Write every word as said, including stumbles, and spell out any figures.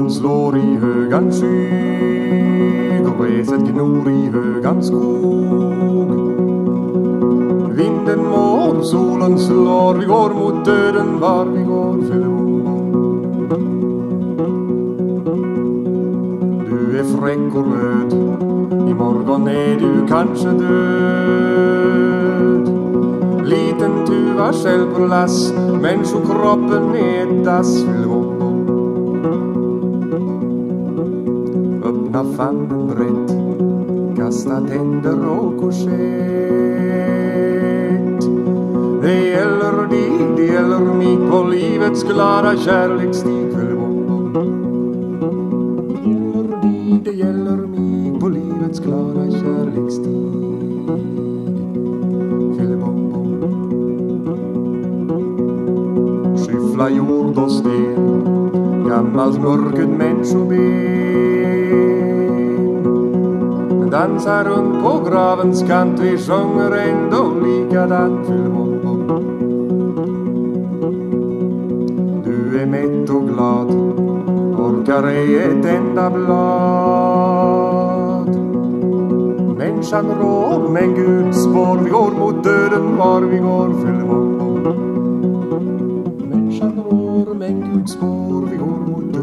solen slår i högan sky, gräset gnor i högan skog. Vinden mår, solen slår, vi går mot döden var vi går, Filibom. Du är fräck och röd, imorgon är du kanske död. Liten tuva själv på lass, människokroppen är ett dass, Filibom. Öppna famnen brett, kasta tänder och korsett. Det gäller dig, det gäller mig på livets glada kärleksstig, Filibom. Det gäller dig, det gäller mig på livets glada kärleksstig, Filibom. Skyffla jord och sten, gammalt mörket människoben, dansar runt på gravens kant, vi sjunger ändå likadant, Filibom. Du är mätt och glad, orkar ej ett enda blad. Människan rår, men Gud spår, vi går mot döden var vi går, Filibom. Människan rår, men Gud spår, vi går mot döden.